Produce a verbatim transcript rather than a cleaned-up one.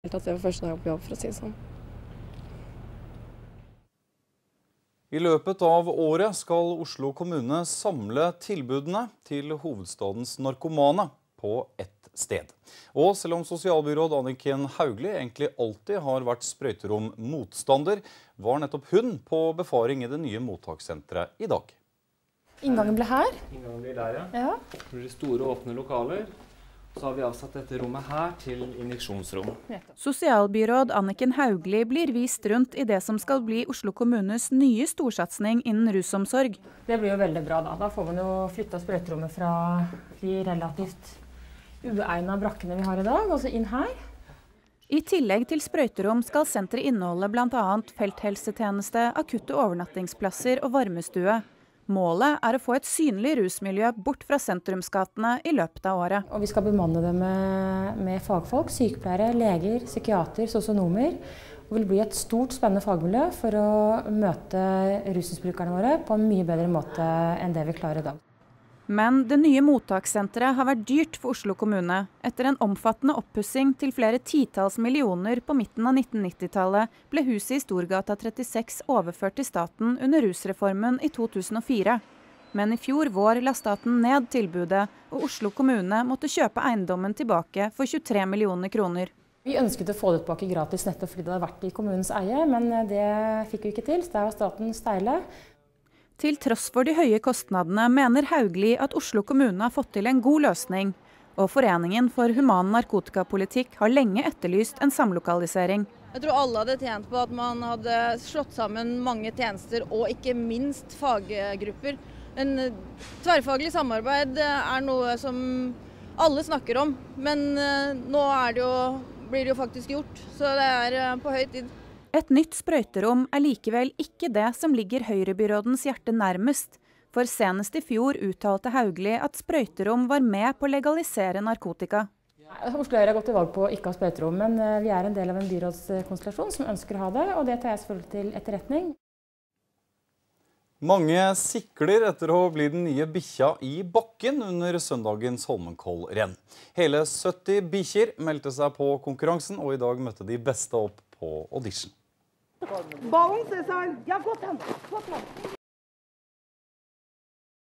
følte at det var første dag på jobb, for å si det sånn. I løpet av året skal Oslo kommune samle tilbudene til hovedstadens narkomane på ett sted. Og selv om sosialbyråd Anniken Hauglie egentlig alltid har vært sprøyterom-motstander, var nettopp hun på befaring i det nye mottakssenteret i dag. Inngangen ble her. Inngangen blir der, ja. Ja. Det blir store åpne lokaler. Så har vi avsatt dette rommet her til injeksjonsrom. Sosialbyråd Anniken Hauglie blir vist rundt i det som skal bli Oslo kommunes nye storsatsning innen rusomsorg. Det blir jo veldig bra da. Da får man jo flyttet sprøyterommet fra de relativt uegnet brakkene vi har i dag, og så inn her. I tillegg til sprøyterom skal senteret inneholde blant annet felthelsetjeneste, akutte overnattingsplasser og varmestue. Målet er å få et synlig rusmiljø bort fra sentrumsgatene i løpet av året. Og vi skal bemanne det med, med fagfolk, sykepleiere, leger, psykiater, sosionomer. Det vil bli et stort, spennende fagmiljø for å møte rusmisbrukerne våre på en mye bedre måte enn det vi klarer i dag. Men det nye mottakssenteret har vært dyrt for Oslo kommune. Etter en omfattende oppussing til flere titalls millioner på midten av nitten nittitallet ble huset i Storgata trettiseks overført til staten under rusreformen i to tusen og fire. Men i fjor vår la staten ned tilbudet, og Oslo kommune måtte kjøpe eiendommen tilbake for tjuetre millioner kroner. Vi ønsket å få det tilbake gratis nettopp fordi det hadde vært i kommunens eie, men det fikk vi ikke til, så der var staten steile. Til tross for de høye kostnadene mener Hauglie at Oslo kommune har fått til en god løsning, og Foreningen for human narkotikapolitikk har lenge etterlyst en samlokalisering. Jeg tror alle hadde tjent på at man hadde slått sammen mange tjenester og ikke minst faggrupper. En tverrfaglig samarbeid er noe som alle snakker om, men nå er det jo, blir det jo faktisk gjort, så det er på høy tid. Et nytt sprøyterom er likevel ikke det som ligger Høyre-byrådens hjerte nærmest. For senest i fjor uttalte Hauglie at sprøyterom var med på å legalisere narkotika. Oslo Høyre har gått til valg på ikke å ha sprøyterom, men vi er en del av en byrådskonstellasjon som ønsker å ha det, og det tar jeg selvfølgelig til etterretning. Mange sikler etter å bli den nye bikkja i bakken under søndagens Holmenkollrenn. Hele sytti bikkjer meldte seg på konkurransen, og i dag møtte de beste opp på audition. Ballen, Cæsar! Ja, godt hen! Godt hen!